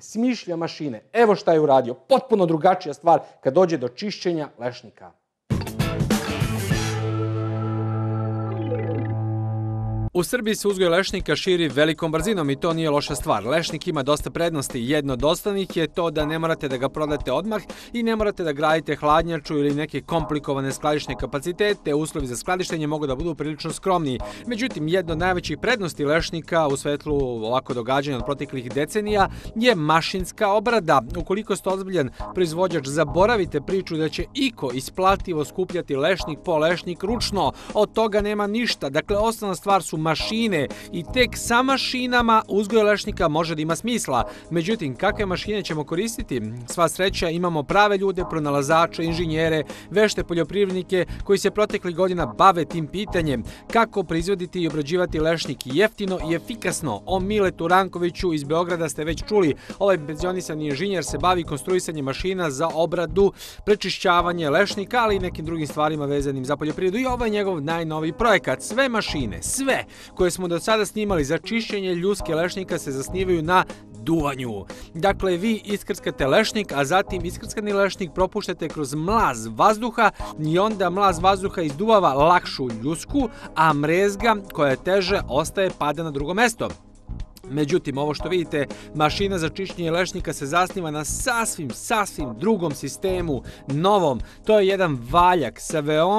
smišlja mašine. Evo šta je uradio. Potpuno drugačija stvar kad dođe do čišćenja lešnika. U Srbiji se uzgoj lešnika širi velikom brzinom i to nije loša stvar. Lešnik ima dosta prednosti. Jedno od osnovnih je to da ne morate da ga prodate odmah i ne morate da gradite hladnjaču ili neke komplikovane skladišne kapacitete. Uslovi za skladištenje mogu da budu prilično skromni. Međutim, jedno od najvećih prednosti lešnika u svetlu ovako događanja od proteklih decenija je mašinska obrada. Ukoliko ste ozbiljan proizvođač, zaboravite priču da će iko isplativo skupljati lešnik po lešnik ručno. Od toga nema ništa. Dakle, osnovna stvar su mašine i tek sa mašinama uzgoj lešnika može da ima smisla. Međutim, kakve mašine ćemo koristiti? Sva sreća, imamo prave ljude, pronalazače, inženjere, vešte poljoprivrednike koji se proteklih godina bave tim pitanjem. Kako proizvoditi i obrađivati lešnik jeftino i efikasno? O Miletu Rankoviću iz Beograda ste već čuli. Ovaj penzionisani inženjer se bavi konstruisanjem mašina za obradu, prečišćavanje lešnika, ali i nekim drugim stvarima vezanim za poljoprivredu. I ovo je njegov najnoviji projekat. Sve mašine, sve koje smo do sada snimali za čišćenje ljuske lešnika se zasnivaju na duvanju. Dakle, vi iskrskate lešnik, a zatim iskrskani lešnik propuštate kroz mlaz vazduha i onda mlaz vazduha izduvava lakšu ljusku, a mrezga koja je teže ostaje pada na drugo mesto. Međutim, ovo što vidite, mašina za čišćenje lešnika se zasniva na sasvim drugom sistemu, novom. To je jedan valjak sa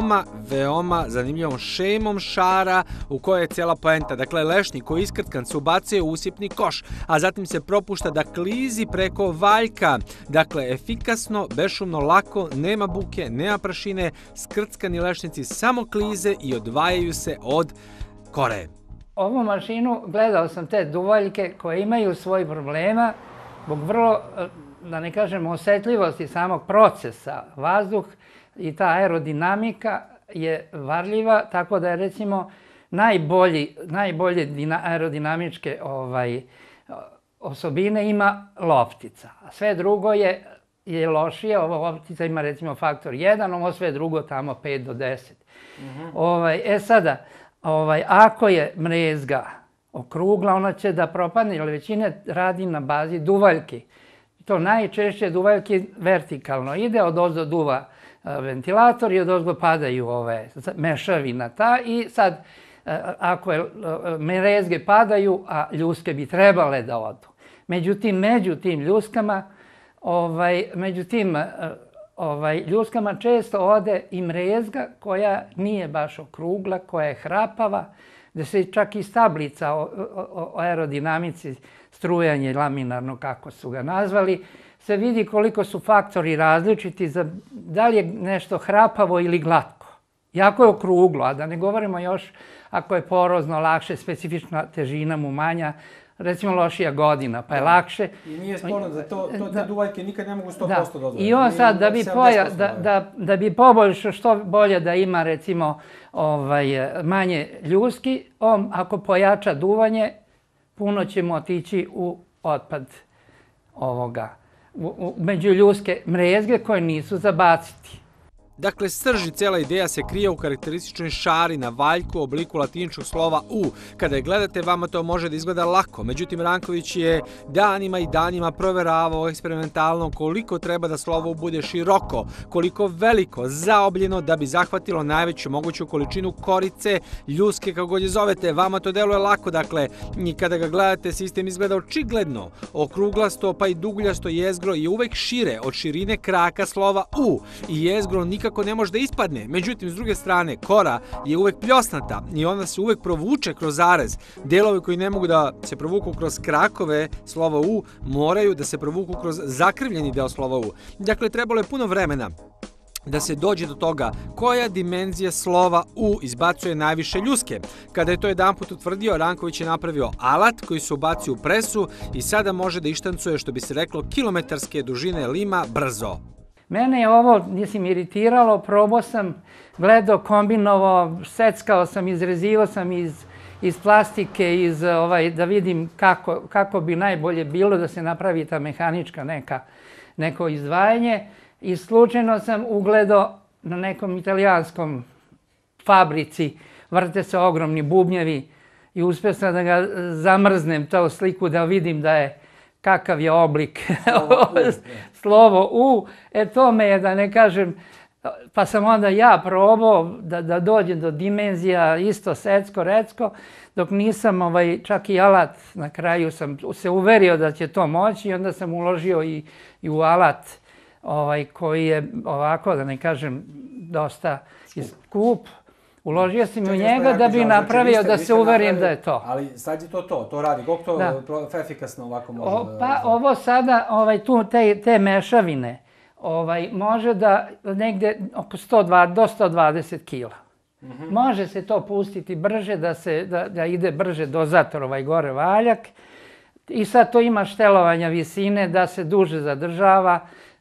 veoma zanimljivom šemom šara u kojoj je cijela poenta. Dakle, lešnik koji je iskrtkan se ubacuje u usipni koš, a zatim se propušta da klizi preko valjka. Dakle, efikasno, bešumno, lako, nema buke, nema prašine, skrckani lešnici samo klize i odvajaju se od kore. Ovu mašinu, gledao sam te duvaljke koje imaju svoj problema zbog vrlo, da ne kažem, osetljivosti samog procesa. Vazduh i ta aerodinamika je varljiva, tako da je recimo najbolje aerodinamičke osobine ima loptica. A sve drugo je lošije, ova loptica ima recimo faktor 1, ovo sve drugo tamo 5 do 10. Sada, ako je mrezga okrugla, ona će da propadne, jer većina radi na bazi duvaljki. To najčešće duvaljki vertikalno ide, odozdo duva ventilator i odozgo padaju mešavina ta i sad ako mrezge padaju, a ljuske bi trebale da odu. Međutim, među tim ljuskama često ode i mrezga koja nije baš okrugla, koja je hrapava, gde se čak i tablica o aerodinamici, strujanje laminarno, kako su ga nazvali, se vidi koliko su faktori različiti za da li je nešto hrapavo ili glatko. Jako je okruglo, a da ne govorimo još ako je porozno, lakše, specifična težina mu manja, recimo lošija godina, pa je lakše. I nije sporno da te duvaljke nikad ne mogu 100% dozvoliti. I on sad, da bi poboljšao što bolje da ima, recimo, manje ljuski, on ako pojača duvanje, puno će mu otići u otpad među ljuske mrezge koje nisu za baciti. Dakle, srž i cijela ideja se krije u karakterističnoj šari na valjku u obliku latiničnog slova U. Kada je gledate, vama to može da izgleda lako. Međutim, Ranković je danima i danima proveravao eksperimentalno koliko treba da slovo U bude široko, koliko veliko, zaobljeno da bi zahvatilo najveću moguću količinu korice, ljuske, kako god je zovete. Vama to deluje lako, dakle, i kada ga gledate, sistem izgleda očigledno. Okruglasto pa i dugljasto jezgro je uvek šire od širine kraka slova U i jezgro nikako ne može da ispadne. Međutim, s druge strane, kora je uvek pljosnata i ona se uvek provuče kroz zarez. Delovi koji ne mogu da se provuku kroz krakove slova U moraju da se provuku kroz zakrivljeni deo slova U. Dakle, trebalo je puno vremena da se dođe do toga koja dimenzija slova U izbacuje najviše ljuske. Kada je to jedanput utvrdio, Ranković je napravio alat koji se ubacio u presu i sada može da ištancuje, što bi se reklo, kilometarske dužine lima brzo. Mene je ovo, iritiralo, probao sam, gledao, kombinovao, seckao sam, izrezivao sam iz plastike, da vidim kako bi najbolje bilo da se napravi ta mehanička neko izdvajanje. I slučajno sam ugledao na nekom italijanskom fabrici, vrte se ogromni bubnjevi i uspio sam da ga zamrznem, tu sliku, da vidim da je kakav je oblik, slovo U, to me je, da ne kažem, pa sam onda ja probao da dođem do dimenzija isto secko, recko, dok nisam čak i alat, na kraju sam se uverio da će to moći i onda sam uložio i u alat koji je ovako, da ne kažem, dosta skup. Uložio sam u njega da bi napravio da se uverim da je to. Ali sad je to radi. Koliko to efikasno ovako može? Pa ovo sada, te mešavine, može da negde oko 120 do 120 kila. Može se to pustiti brže, da ide brže dozator gore valjak. I sad to ima štelovanja visine, da se duže zadržava,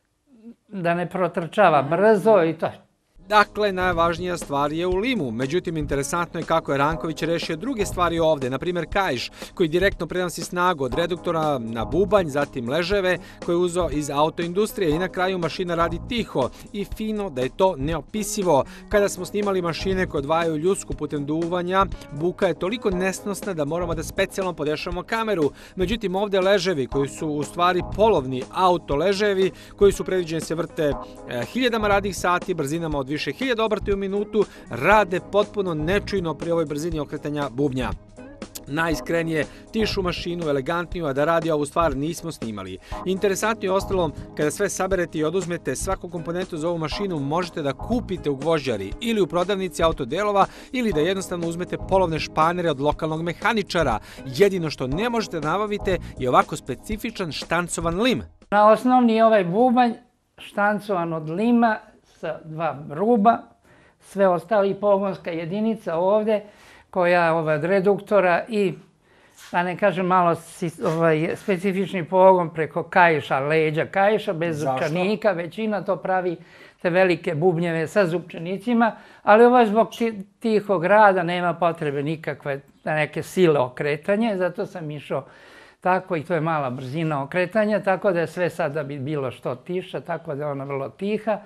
da ne protrčava brzo i to. Dakle, najvažnija stvar je u limu. Međutim, interesantno je kako je Ranković rešio druge stvari ovde. Naprimjer, kaiš koji direktno prenosi snagu od reduktora na bubanj, zatim leževe koje je uzeo iz autoindustrije i na kraju mašina radi tiho i fino da je to neopisivo. Kada smo snimali mašine koje odvajaju ljusku putem duvanja, buka je toliko nesnosna da moramo da specijalno podešavamo kameru. Međutim, ovde leževi koji su u stvari polovni auto leževi koji su predviđeni se vrte hiljadama radnih sati, brzinama od više 1000 obrta u minutu, rade potpuno nečujno pri ovoj brzini okretanja bubnja. Najiskrenije tišu mašinu, elegantniju, a da radi ovu stvar nismo snimali. Interesantno je ostalom, kada sve saberete i oduzmete svaku komponentu za ovu mašinu, možete da kupite u gvožđari ili u prodavnici autodelova ili da jednostavno uzmete polovne španere od lokalnog mehaničara. Jedino što ne možete da nabavite je ovako specifičan štancovan lim. Na osnovni je ovaj bubanj štancovan od lima sa 2 ruba, sve ostali pogonska jedinica ovde koja od reduktora i, da ne kažem, malo specifični pogon preko kaiša, leđa kaiša, bez zupčanika. Većina to pravi te velike bubnjeve sa zupčanicima, ali ovo je zbog tihog rada, nema potrebe nikakve neke sile okretanje, zato sam išao tako i to je mala brzina okretanja, tako da je sve sad da bi bilo što tiša, tako da je ona vrlo tiha.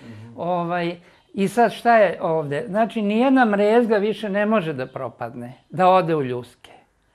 I sad šta je ovde? Znači, nijedna mrezga više ne može da propadne, da ode u ljuske.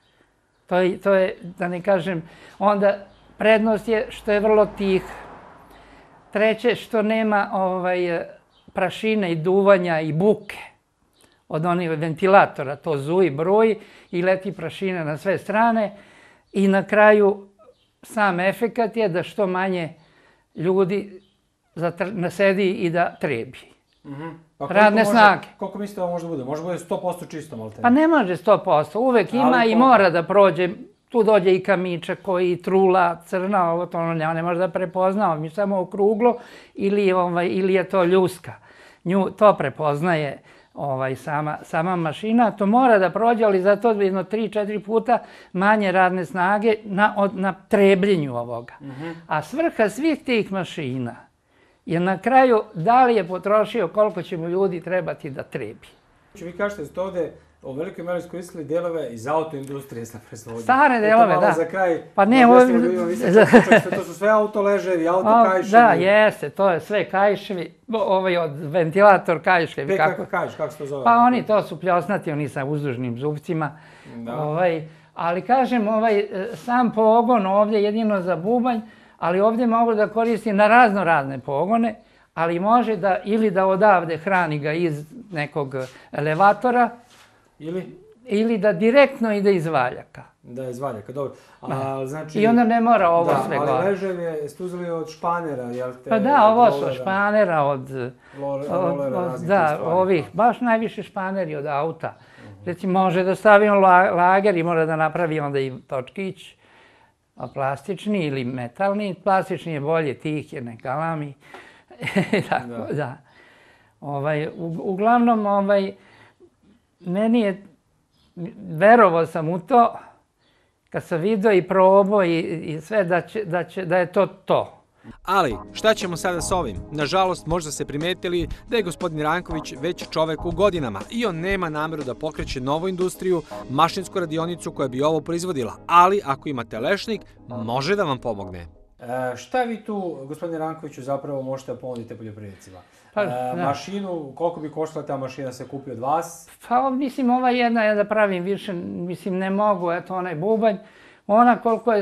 To je, da ne kažem, onda prednost je što je vrlo tih. Treće, što nema prašine i duvanja i buke od onih ventilatora, to zuji, bruji i leti prašina na sve strane. I na kraju, sam efekat je da što manje ljudi nasedi i da trebi. Radne snage. Koliko mislite da može da bude? Može da bude 100% čisto? Pa ne može 100%. Uvek ima i mora da prođe. Tu dođe i kamičak koji trula, crna, ovo to ono ne može da prepozna. Mi samo okruglo ili je to ljuska. Nju to prepoznaje sama mašina. To mora da prođe, ali zato jedno 3-4 puta manje radne snage na trebljenju ovoga. A svrha svih tih mašina je na kraju da li je potrošio koliko će mu ljudi trebati da trebi. Vi kažete da ste ovde u velikoj meri iskoristili delove iz autoindustrije sa proizvodnje. Stare delove, da. Malo za kraj. Pa ne, to su sve autoleževi, autokajševi. Da, jeste, to je sve kajševi, od ventilator kajševi. Kako se to zove? Pa oni to su pljosnati, oni sa uzdužnim zupcima. Ali kažem, sam pogon ovdje jedino za bubanj, ali ovdje mogu da koristi na razne pogone, ali može da ili da odavde hrani ga iz nekog elevatora, ili da direktno ide iz valjaka. Da, iz valjaka, dobro. I onda ne mora ovo sve gore. Ali leževe ste uzeli od španera, jel te? Pa da, ovo su španera od... Da, ovih, baš najviše španeri od auta. Recimo, može da stavimo lager i mora da napravi onda i točkić, plastični ili metalni. Plastični je bolje, tih je, ne galami. Tako, da. Uglavnom, meni je, verovao sam u to, kad sam vidio i probao i sve, da je to to. Ali, šta ćemo sada s ovim? Nažalost, možda ste primetili da je gospodin Ranković već čovek u godinama i on nema nameru da pokreće novu industriju, mašinsku radionicu koja bi ovo proizvodila. Ali, ako imate lešnik, može da vam pomogne. Šta vi tu, gospodine Rankoviću, zapravo možete da ponudite poljoprivrednicima? Mašinu, koliko bi koštala ta mašina se kupi od vas? Pa, mislim, ova jedna, ja da pravim više, mislim, ne mogu, eto, onaj bubanj. Ona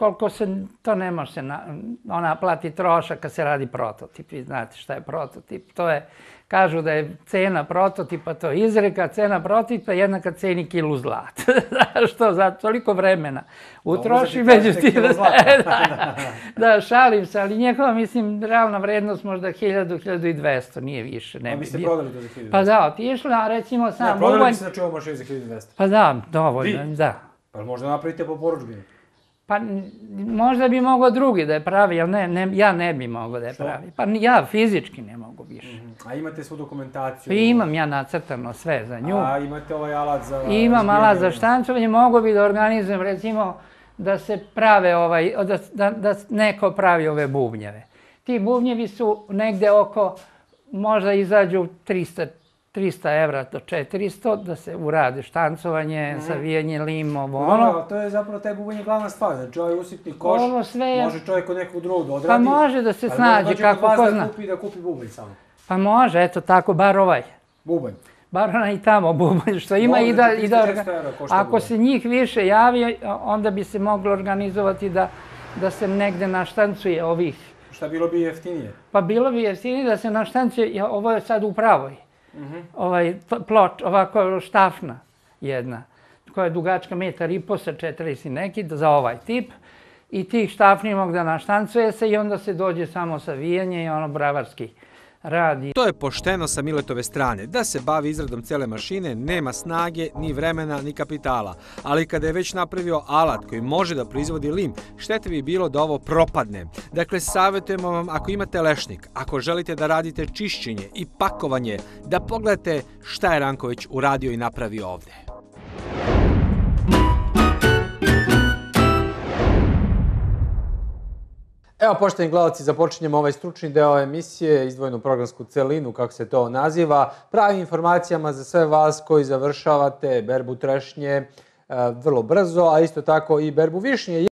koliko se, to ne može se naplati trošak kad se radi prototip. Vi znate šta je prototip. To je, kažu da je cena prototipa, to je izreka, cena prototipa jednaka ceni kilu zlata. Što? Za toliko vremena utroši međutim. Da, šalim se, ali njegova, mislim, realna vrednost možda 1000-1200, nije više. A vi ste prodali to za 1200? Pa da, otišla, a recimo sam... Prodali bi se znači ovo mašinu za 1200? Pa da, dovoljno, da. Pa možda napravite po poručbini? Pa možda bi mogao drugi da je pravi, ali ja ne bi mogao da je pravi. Pa ja fizički ne mogu više. A imate svu dokumentaciju? Imam ja nacrtano sve za nju. A imate ovaj alat za... Imam alat za štancovanje, mogu bi da organizujem recimo da se prave da neko pravi ove bubnjeve. Ti bubnjevi su negde oko, možda izađu 300 evra do 400 da se urade štancovanje, savijanje, lim, ovo ono. To je zapravo taj bubanj je glavna stvar. Znači ovaj usitni koš može čovjek od nekog drugog da odradi. Pa može da se snađe kako ko zna. Da kupi bubanj samo. Pa može, eto tako, bar ovaj. Bubanj. Bar onaj tamo bubanj, što ima i da... Ako se njih više javi, onda bi se moglo organizovati da se negde naštancuje ovih. Šta bilo bi jeftinije? Pa bilo bi jeftinije da se naštancuje, ovo je sad u pravoj. Ploč, ovako štafna jedna, koja je dugačka 1,5 m sa 40 neki, za ovaj tip. I tih štafni mogu da naštancuje se i onda se dođe samo savijanje i ono bravarski radi. To je pošteno sa Miletove strane. Da se bavi izradom cele mašine nema snage, ni vremena, ni kapitala. Ali kada je već napravio alat koji može da proizvodi lim, štete bi bilo da ovo propadne. Dakle, savjetujemo vam ako imate lešnik, ako želite da radite čišćenje i pakovanje, da pogledate šta je Ranković uradio i napravio ovde. Evo, poštovani gledalci, započinjemo ovaj stručni deo emisije, izdvojenu programsku celinu, kako se to naziva, pravim informacijama za sve vas koji završavate berbu trešnje vrlo brzo, a isto tako i berbu višnje.